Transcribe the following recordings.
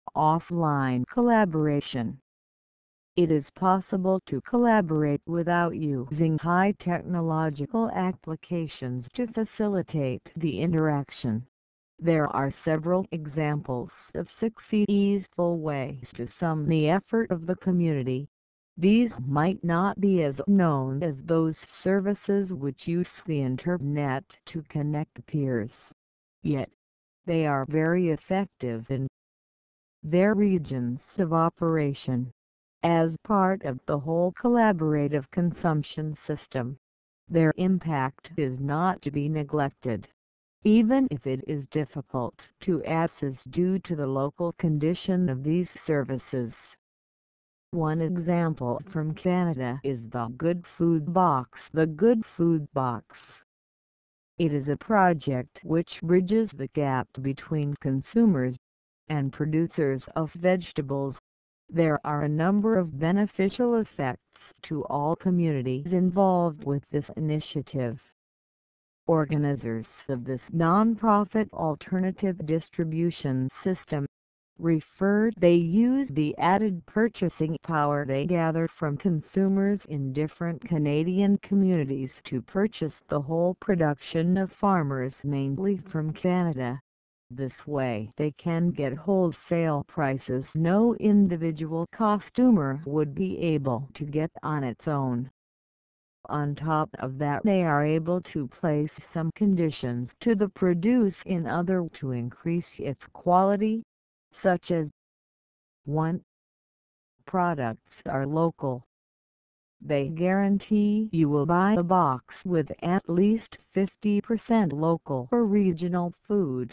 offline collaboration. It is possible to collaborate without using high technological applications to facilitate the interaction. There are several examples of successful ways to sum the effort of the community. These might not be as known as those services which use the Internet to connect peers. Yet, they are very effective in their regions of operation. As part of the whole collaborative consumption system, their impact is not to be neglected, even if it is difficult to assess due to the local condition of these services. One example from Canada is the Good Food Box. The Good Food Box. It is a project which bridges the gap between consumers and producers of vegetables. There are a number of beneficial effects to all communities involved with this initiative. Organizers of this non-profit alternative distribution system they use the added purchasing power they gather from consumers in different Canadian communities to purchase the whole production of farmers mainly from Canada. This way they can get wholesale prices no individual consumer would be able to get on its own. On top of that, they are able to place some conditions to the produce in order to increase its quality, such as 1. Products are local. They guarantee you will buy a box with at least 50% local or regional food.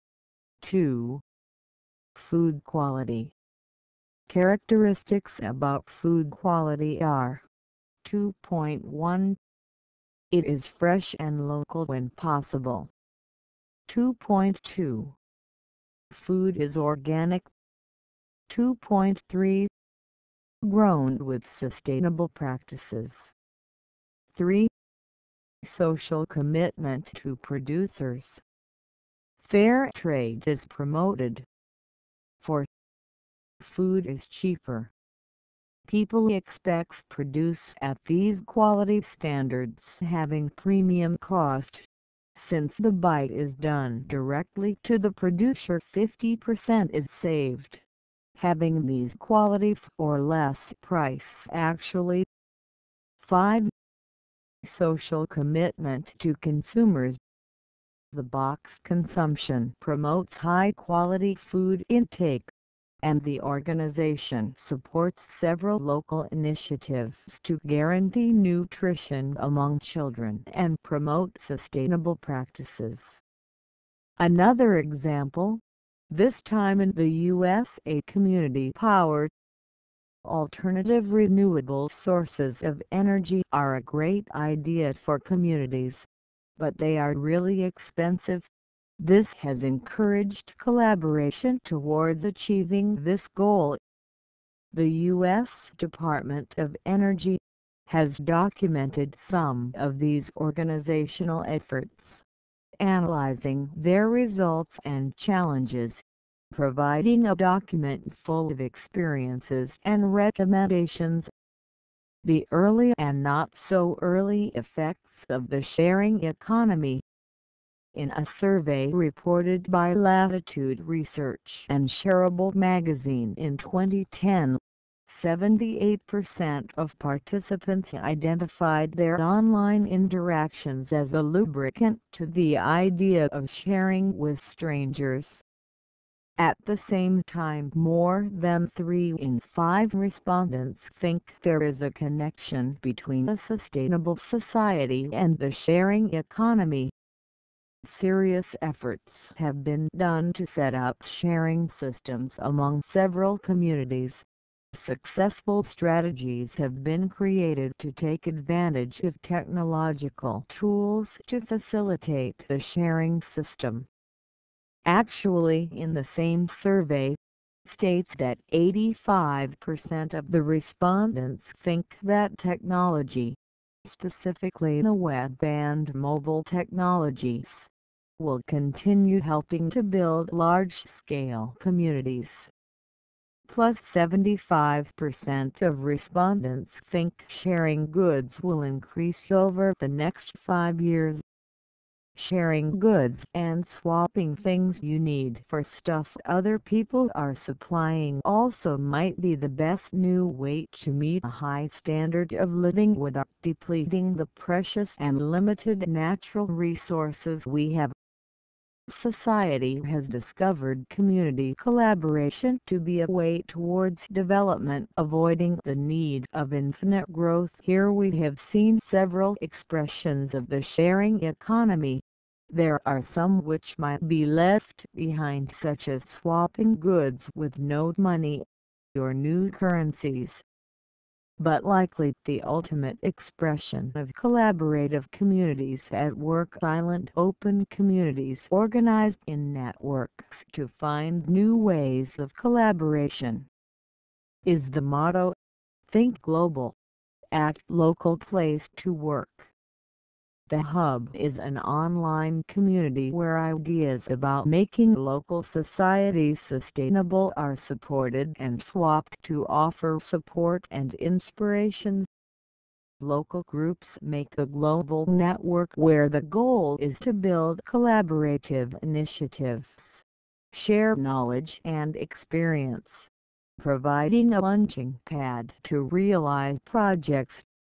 2. Food quality. Characteristics about food quality are 2.1. It is fresh and local when possible. 2.2. Food is organic. 2.3. Grown with sustainable practices. 3. Social commitment to producers. Fair trade is promoted. 4. Food is cheaper. People expect produce at these quality standards having premium cost. Since the buy is done directly to the producer, 50% is saved. Having these quality for less price actually. 5. Social commitment to consumers. The box consumption promotes high-quality food intake, and the organization supports several local initiatives to guarantee nutrition among children and promote sustainable practices. Another example, this time in the U.S., a community-powered alternative renewable sources of energy are a great idea for communities, but they are really expensive. This has encouraged collaboration towards achieving this goal. The U.S. Department of Energy has documented some of these organizational efforts, analyzing their results and challenges, providing a document full of experiences and recommendations. The early and not so early effects of the sharing economy. In a survey reported by Latitude Research and Shareable magazine in 2010, 78% of participants identified their online interactions as a lubricant to the idea of sharing with strangers. At the same time, more than 3 in 5 respondents think there is a connection between a sustainable society and the sharing economy. Serious efforts have been done to set up sharing systems among several communities. Successful strategies have been created to take advantage of technological tools to facilitate the sharing system. Actually, in the same survey, states that 85% of the respondents think that technology, specifically the web and mobile technologies, will continue helping to build large-scale communities. plus 75% of respondents think sharing goods will increase over the next 5 years. Sharing goods and swapping things you need for stuff other people are supplying also might be the best new way to meet a high standard of living without depleting the precious and limited natural resources we have. Society has discovered community collaboration to be a way towards development, avoiding the need of infinite growth. Here we have seen several expressions of the sharing economy. There are some which might be left behind, such as swapping goods with note money or new currencies. But likely the ultimate expression of collaborative communities at work, silent open communities organized in networks to find new ways of collaboration, is the motto. Think global, act local. Place to work. The Hub is an online community where ideas about making local society sustainable are supported and swapped to offer support and inspiration. Local groups make a global network where the goal is to build collaborative initiatives, share knowledge and experience, providing a launching pad to realize projects.